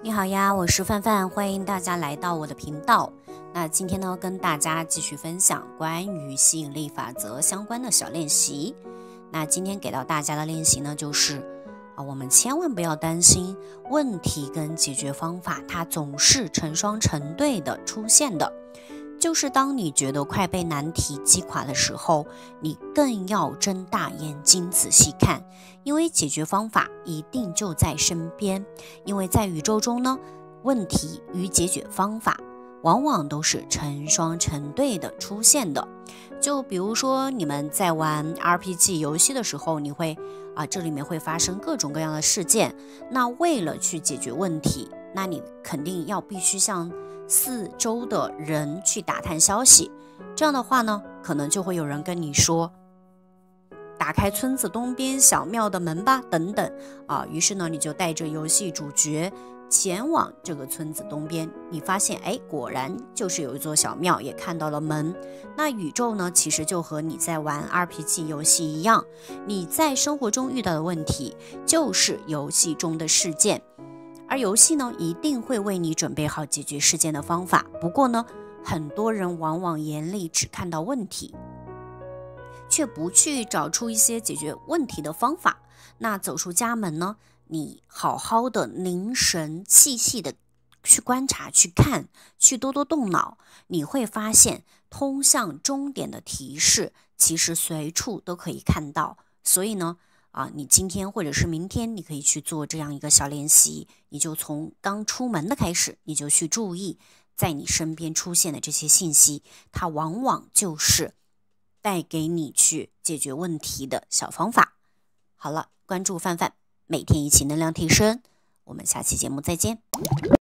你好呀，我是范范，欢迎大家来到我的频道。那今天呢，跟大家继续分享关于吸引力法则相关的小练习。那今天给到大家的练习呢，就是我们千万不要担心问题跟解决方法，它总是成双成对的出现的。就是当你觉得快被难题击垮的时候，你更要睁大眼睛仔细看，因为解决方法一定就在身边。因为在宇宙中呢，问题与解决方法往往都是成双成对的出现的。就比如说你们在玩 RPG 游戏的时候，你会这里面会发生各种各样的事件，那为了去解决问题，那你肯定要必须向四周的人去打探消息。这样的话呢，可能就会有人跟你说，打开村子东边小庙的门吧，等等于是呢，你就带着游戏主角前往这个村子东边，你发现果然就是有一座小庙，也看到了门。那宇宙呢，其实就和你在玩 RPG 游戏一样，你在生活中遇到的问题就是游戏中的事件，而游戏呢，一定会为你准备好解决事件的方法。不过呢，很多人往往眼里只看到问题，却不去找出一些解决问题的方法。那走出家门呢，你好好的凝神细细的去观察，去看，去多多动脑，你会发现通向终点的提示其实随处都可以看到。所以呢你今天或者是明天，你可以去做这样一个小练习，你就从刚出门的开始，你就去注意在你身边出现的这些信息，它往往就是带给你去解决问题的小方法。好了，关注范范，每天一起能量提升，我们下期节目再见。